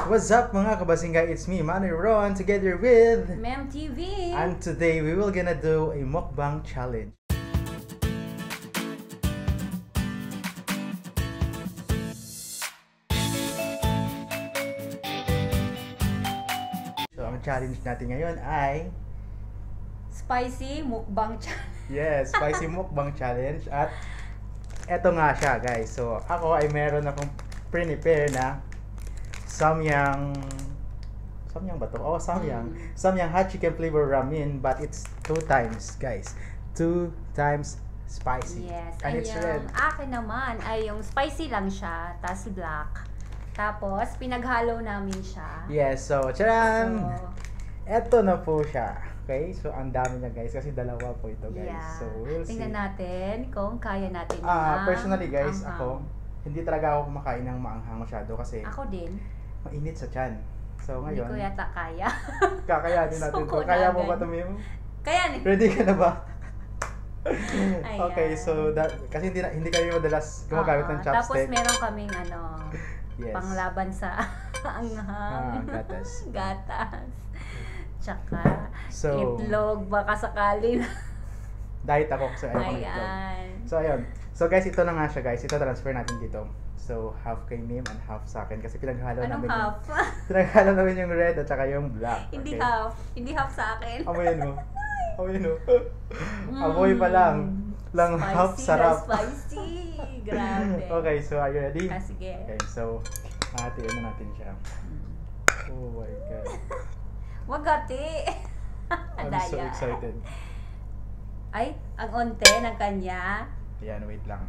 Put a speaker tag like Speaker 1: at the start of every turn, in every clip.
Speaker 1: What's up mga kabasingga? It's me, Manny Ron, together with
Speaker 2: Mem TV.
Speaker 1: And today we will gonna do a mukbang challenge. So ang challenge natin ngayon ay
Speaker 2: Spicy mukbang challenge.
Speaker 1: yes, spicy mukbang challenge. At eto nga siya guys. So ako ay meron akong prepare na Samyang ba to? Oh, Samyang hot chicken flavor ramen, but it's 2 times, guys. 2 times spicy.
Speaker 2: Yes.
Speaker 1: And
Speaker 2: And
Speaker 1: it's
Speaker 2: yung
Speaker 1: red.
Speaker 2: akin naman ay yung spicy lang siya, tas black. Tapos pinaghalo namin siya.
Speaker 1: Yes, so charan!
Speaker 2: So,
Speaker 1: Eto na po siya. Okay? So ang dami niya guys kasi dalawa po ito guys.
Speaker 2: yeah.
Speaker 1: So we'll see.
Speaker 2: Tingnan natin kung kaya natin
Speaker 1: Personally guys,
Speaker 2: anghang.
Speaker 1: ako hindi talaga ako kumakain ng maanghang masyado kasi
Speaker 2: Ako din.
Speaker 1: mainit sa tiyan. So
Speaker 2: Hindi
Speaker 1: ngayon,
Speaker 2: ko yata kaya.
Speaker 1: kakayanin natin
Speaker 2: Suko
Speaker 1: to. Kaya mo
Speaker 2: na
Speaker 1: ba
Speaker 2: agad.
Speaker 1: ito, Mim?
Speaker 2: Kaya ni.
Speaker 1: Ready ka na ba?
Speaker 2: Ayan.
Speaker 1: Okay, so kasi hindi kami madalas gumagamit ng
Speaker 2: Tapos
Speaker 1: chopstick.
Speaker 2: meron kaming
Speaker 1: Yes.
Speaker 2: panglaban sa anghang.
Speaker 1: Gatas.
Speaker 2: Gatas. Tsaka
Speaker 1: So,
Speaker 2: itlog baka sakali na.
Speaker 1: diet ako so ayoko ng itlog.
Speaker 2: Ayan.
Speaker 1: So ayun. So guys, ito na nga siya guys. Ito transfer natin dito. So half kay Mim and half sa akin kasi pinaghalo
Speaker 2: Anong
Speaker 1: namin
Speaker 2: half?
Speaker 1: pinaghalo namin yung red at saka yung black.
Speaker 2: Hindi
Speaker 1: okay?
Speaker 2: half. Hindi half sa akin.
Speaker 1: Amoyin mo. Amoyin mo. Amoy pa lang. Lang half
Speaker 2: Spicy
Speaker 1: sarap.
Speaker 2: na spicy. Grabe.
Speaker 1: Okay, so are you ready?
Speaker 2: Sige.
Speaker 1: Okay, so hatiin na natin siya. Oh my god.
Speaker 2: Wag ati.
Speaker 1: I'm so
Speaker 2: Daya.
Speaker 1: excited.
Speaker 2: Ay, ang onte ng kanya.
Speaker 1: Ayan, wait lang.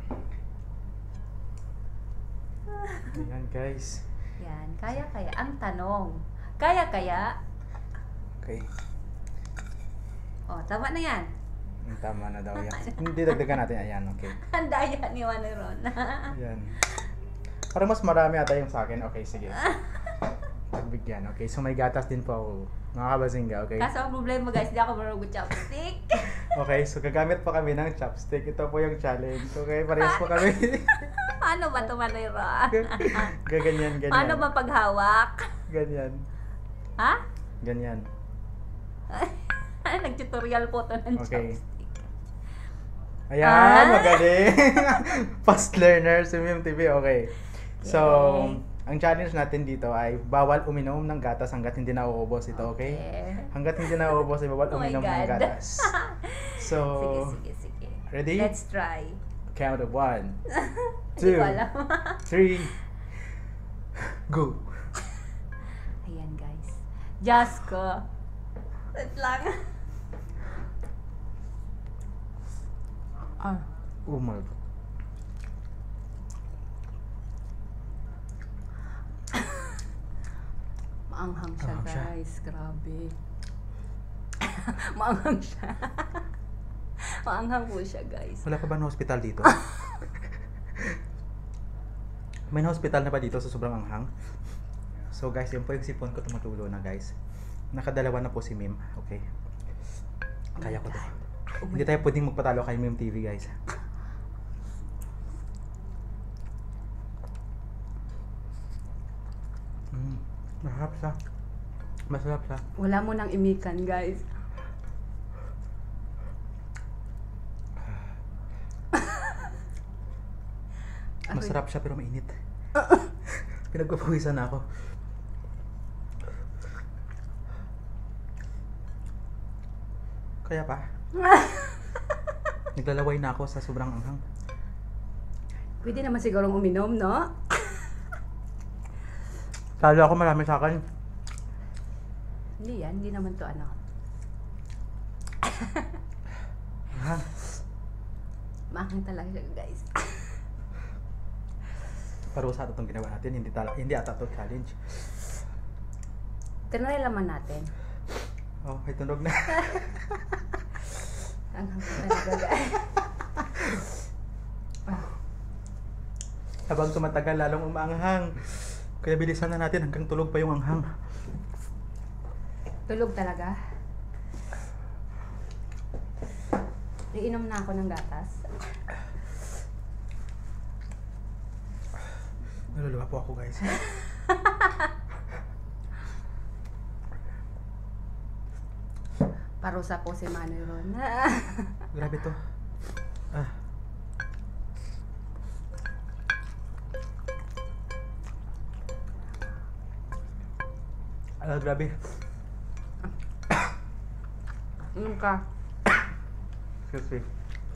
Speaker 1: Ayan guys.
Speaker 2: Yan, kaya. Ang tanong, kaya?
Speaker 1: Okay.
Speaker 2: Oh, tama na yan.
Speaker 1: Tama na daw yan. Hindi dagdagan natin. Ayan, okay.
Speaker 2: Ang daya ni Ron.
Speaker 1: Ayan. Parang mas marami ata yung sa akin. Okay, sige. Pagbigyan. Okay, so may gatas din po ako. Mga kabasingga, okay?
Speaker 2: Kaso ang problema guys, di ako marunong chopstick.
Speaker 1: Okay, so gagamit pa kami ng chopstick. Ito po yung challenge. Okay, parehas po kami.
Speaker 2: Paano ba ito, Ron?
Speaker 1: Gaganyan.
Speaker 2: Paano ba paghawak?
Speaker 1: Ganyan.
Speaker 2: Ha?
Speaker 1: Ganyan.
Speaker 2: Nag-tutorial po to ng
Speaker 1: Okay.
Speaker 2: chopstick.
Speaker 1: Ayan, magaling. Fast learner si Mim TV. Okay. So,
Speaker 2: Yay.
Speaker 1: ang challenge natin dito ay bawal uminom ng gatas hanggat hindi nauubos ito, okay? Hanggat hindi nauubos ay bawal
Speaker 2: Oh my
Speaker 1: uminom ng
Speaker 2: God.
Speaker 1: gatas. So,
Speaker 2: Sige.
Speaker 1: ready?
Speaker 2: Let's try.
Speaker 1: Count of 1,
Speaker 2: Hindi
Speaker 1: 2,
Speaker 2: ko alam.
Speaker 1: 3, go.
Speaker 2: Ayan guys. Just ko. Wait lang.
Speaker 1: Oh my God.
Speaker 2: Maanghang siya
Speaker 1: Maanghang siya.
Speaker 2: guys. Grabe. Maanghang siya. Maanghang po siya guys.
Speaker 1: Wala pa ba ng hospital dito? May hospital na ba dito sa sobrang anghang? So guys, yun po yung sipon ko tumutulo na guys. Nakadalawa na po si Mim. Okay. Kaya ko to. Hindi tayo pwedeng magpatalo kay Mim TV guys. Masarap siya. Masarap siya.
Speaker 2: Wala mo nang imikan guys.
Speaker 1: Masarap siya pero mainit. Pinagpapawisan na ako. Kaya pa? Naglalaway na ako sa sobrang anghang.
Speaker 2: Pwede naman sigurong uminom, no?
Speaker 1: Lalo ako marami sa akin.
Speaker 2: Hindi yan. Hindi naman to ano.
Speaker 1: Anghang.
Speaker 2: Maanghang talaga siya guys.
Speaker 1: Parusa ito itong ginawa natin. Hindi ata ito challenge.
Speaker 2: Tinry laman natin.
Speaker 1: Oh, may tunog na.
Speaker 2: Anghang talaga guys.
Speaker 1: Habang tumatagal, lalong umaanghang. Kaya bilisan na natin hanggang tulog pa yung anghang.
Speaker 2: Tulog talaga. Iinom na ako ng gatas.
Speaker 1: Naluluha po ako guys.
Speaker 2: Parusa po si Manoy Ron.
Speaker 1: Grabe to. Ah. Grabe.
Speaker 2: Inom ka.
Speaker 1: Excuse me.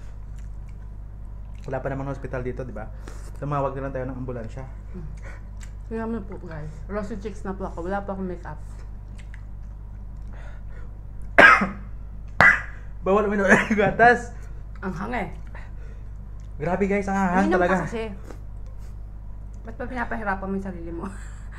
Speaker 1: Wala pa namang hospital dito, di ba? Tumawag na lang tayo ng ambulansya.
Speaker 2: Tingnan mo po guys. Rosy cheeks na po ako. Wala pa akong makeup.
Speaker 1: Bawal uminom ng gatas.
Speaker 2: Ang hangay.
Speaker 1: Grabe guys, ang hahang
Speaker 2: Uminom
Speaker 1: talaga.
Speaker 2: ka kasi. Ba't pa pinapahirapan mo yung sarili mo?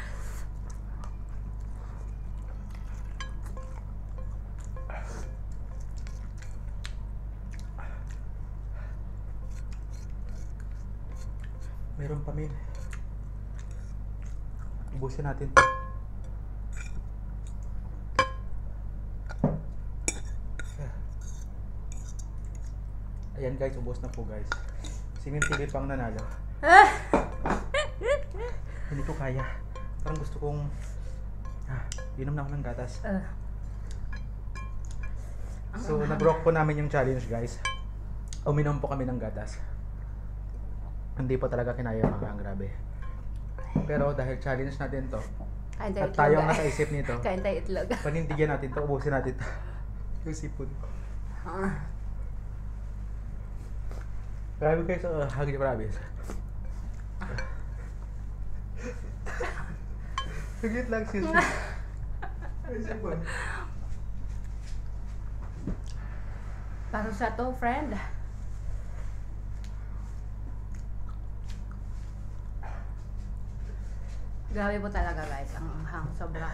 Speaker 1: Meron pa min. Ubusin natin to. Ayan guys, ubos na po guys. Si Mim TV pang nanalo. Hindi ko kaya. Parang gusto kong inom na ako ng gatas. So, nag-rock po namin yung challenge guys. Uminom po kami ng gatas. Hindi po talaga kinaya yung mga grabe. Pero dahil challenge natin to,
Speaker 2: Kain tayo
Speaker 1: at tayong
Speaker 2: itlog.
Speaker 1: nasa isip nito,
Speaker 2: Kain tayo itlog.
Speaker 1: panindigan natin to, ubusin natin to. Yung sipon. Grabe guys, hagi grabe. Saglit lang sis. Ay, sipon.
Speaker 2: Parusa to, friend. Grabe po talaga guys, ang anghang, sobra.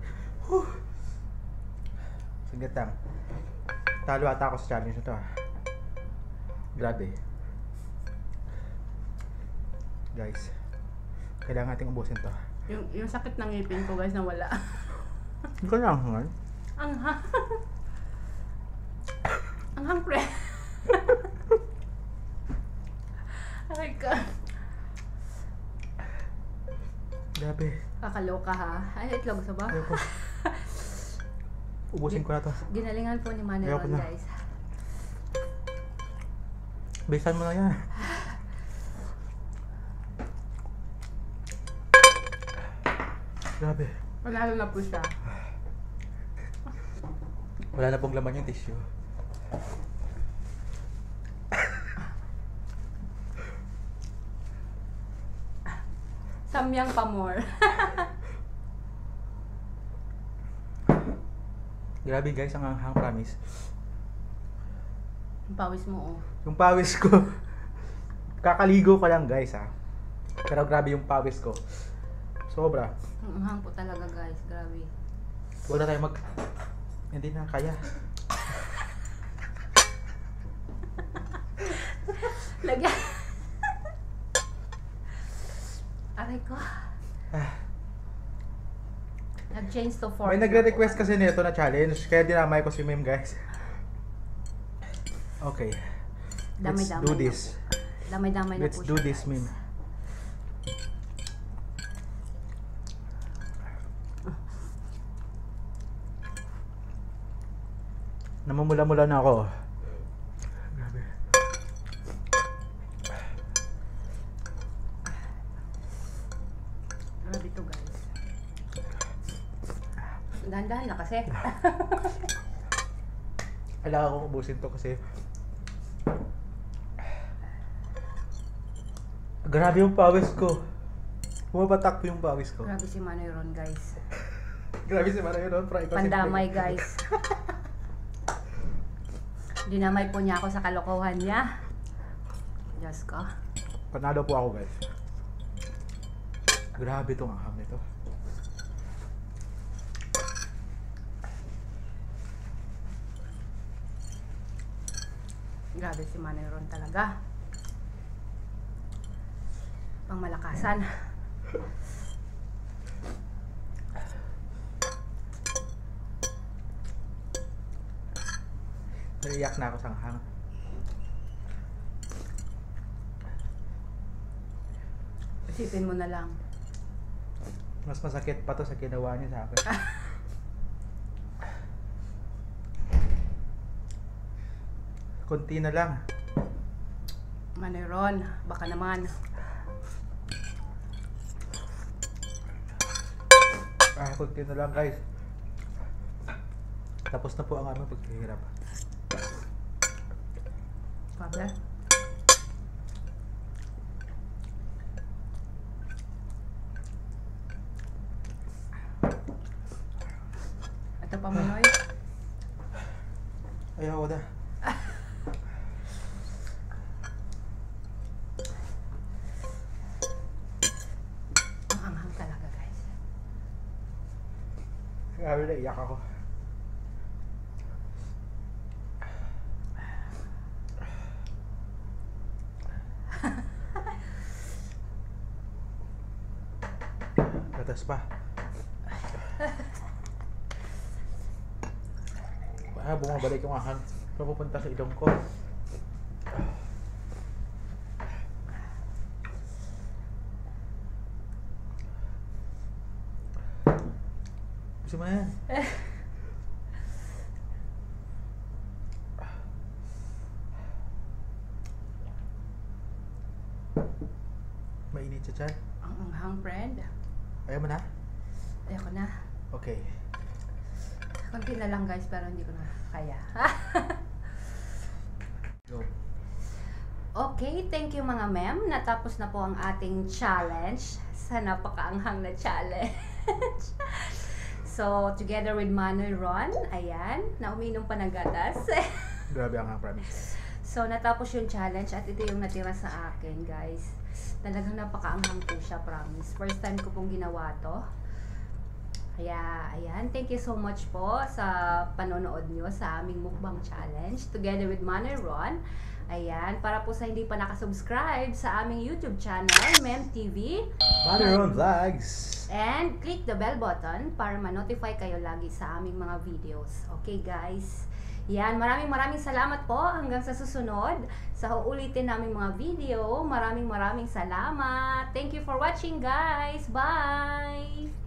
Speaker 1: Saglit lang. Talo ata ako sa challenge na to Grabe. Guys, kailangan nating ubusin to.
Speaker 2: Yung sakit ng ngipin ko guys, nawala.
Speaker 1: Hindi ko nahangan.
Speaker 2: Anghang. Anghang pre. Aray ka.
Speaker 1: Grabe.
Speaker 2: Kakaloka ha. Ay, itlog sa ba?
Speaker 1: Ayoko. Ubusin ko na to.
Speaker 2: Ginalingan po ni Manoy
Speaker 1: Ayoko
Speaker 2: Ron
Speaker 1: na.
Speaker 2: guys.
Speaker 1: Bilisan mo na yan. Grabe.
Speaker 2: Panalo na po siya.
Speaker 1: Wala na pong laman yung tissue.
Speaker 2: Samyang pamor.
Speaker 1: Grabe guys, ang anghang, promise.
Speaker 2: Ang pawis mo oh.
Speaker 1: Yung pawis ko, kakaligo ko lang guys Pero grabe yung pawis ko. Sobra.
Speaker 2: Ang anghang po talaga guys, grabe.
Speaker 1: Huwag na tayo hindi na kaya.
Speaker 2: Lagyan. Aray ko. Nag-change to 4.
Speaker 1: May nagre-request kasi nito na challenge, kaya dinamay ko si Mim guys. Okay. Let's
Speaker 2: Damay-damay
Speaker 1: do
Speaker 2: na
Speaker 1: this.
Speaker 2: po. Damay-damay na
Speaker 1: Let's
Speaker 2: po
Speaker 1: do
Speaker 2: siya,
Speaker 1: this,
Speaker 2: guys.
Speaker 1: Mim. Namumula-mula na ako. Grabe.
Speaker 2: Grabe to guys. Dahan-dahan na kasi.
Speaker 1: Kailangan kong ubusin to kasi grabe yung pawis ko. Pumapatak po yung pawis ko.
Speaker 2: Grabe si Manoy Ron guys.
Speaker 1: Grabe si Manoy Ron.
Speaker 2: Pandamay guys. Dinamay po niya ako sa kalokohan niya. Diyos ko.
Speaker 1: Panalo po ako guys. Grabe itong anghang nito.
Speaker 2: Grabe si Manoy Ron talaga. Pangmalakasan.
Speaker 1: Naiyak na ako sa anghang.
Speaker 2: Isipin mo na lang.
Speaker 1: Mas masakit pa to sa ginawa niya sa akin. Kunti na lang.
Speaker 2: Maneron, baka naman.
Speaker 1: Kunti na lang guys. Tapos na po ang aming paghihirap.
Speaker 2: Pabla. Ito pa Manoy.
Speaker 1: Ayaw na.
Speaker 2: Ang anghang talaga guys.
Speaker 1: Grabe na, iyak ako. Gatas pa. Bumabalik yung ahang. Papupunta sa ilong ko. Gusto mo na yan? Mainit siya dyan.
Speaker 2: Ang anghang friend.
Speaker 1: Ayaw mo na?
Speaker 2: Ayoko na.
Speaker 1: Okay.
Speaker 2: Konti na lang guys, pero hindi ko na kaya.
Speaker 1: Go.
Speaker 2: Okay, thank you mga ma'am. Natapos na po ang ating challenge sa napakaanghang na challenge. So, together with Manoy Ron, ayan, na uminom pa ng gatas.
Speaker 1: Grabe ang promise.
Speaker 2: So, natapos yung challenge at ito yung natira sa akin, guys. Talagang napakaanghang po siya, promise. First time ko pong ginawa to. Kaya, ayan, thank you so much po sa panonood nyo sa aming mukbang challenge together with Manoy Ron. Ayan, para po sa hindi pa nakasubscribe sa aming YouTube channel, Mem TV.
Speaker 1: Manoy Ron Vlogs.
Speaker 2: And click the bell button para ma-notify kayo lagi sa aming mga videos. Okay guys? Yan, maraming salamat po hanggang sa susunod sa uulitin naming mga video. Maraming salamat. Thank you for watching guys. Bye!